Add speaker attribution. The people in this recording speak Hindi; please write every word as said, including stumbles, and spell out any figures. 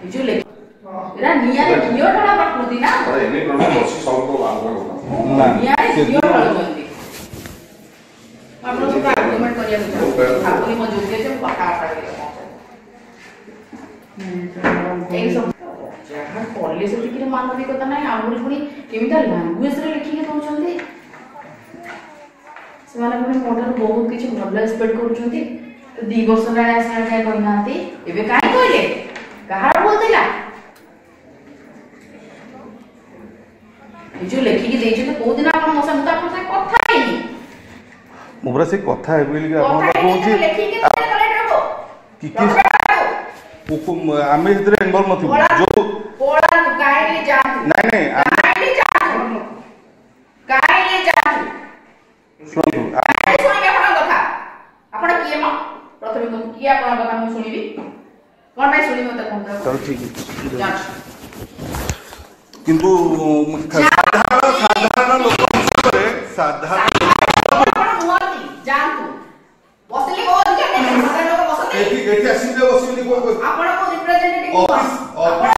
Speaker 1: जो ले एरा निया रे घियो ढाला प्रकृति ना
Speaker 2: अरे एने प्रॉब्लम बसी सब को आगो
Speaker 1: ना निया रे घियो ढाला जंती आपण तो आर्गुमेंट करिया बुझा ठाकुर म जोगे जे कथा आटा के ए सब जहाँ कॉलेज से कि मानविकता ना आहुरी पुनी केमिता लैंग्वेज रे लिखि के दउचंती से माने पुनी मोटर बहुत किछि भल एक्सपेक्ट करूचंती दी वर्ष रा आसा काय कहनाती एबे काय कहले कहार बोलतेला जो लेखि के देइछ तो को दिन आपण मोसा मुता आपण से कथा हेनी
Speaker 3: मोबरा से कथा है बोली के आपण कहूची
Speaker 1: लेखि के कलेक्टर को
Speaker 3: कि कि आमे इधर इन्वॉल्व नथि जो
Speaker 1: पोळा तू कायले जा
Speaker 3: नहीं नहीं
Speaker 1: कायले जा कायले जा
Speaker 3: सुनतु
Speaker 1: कायले सुनि के आपण कथा आपण किए म प्रथमे को किए आपण कथा मु सुनिबी कोन भाई सुनि मते कोन
Speaker 3: चल ठीक
Speaker 1: जा
Speaker 3: किंतु साधारण साधारण लोक करे साधारण
Speaker 1: आपण मुआती जान तू बसले को अधिकार नहीं साधारण लोक बसते
Speaker 3: एठी एठी आसीबे बसिबे को
Speaker 1: आपण को रिप्रेजेंटेटिव
Speaker 3: ऑफिस ऑफिस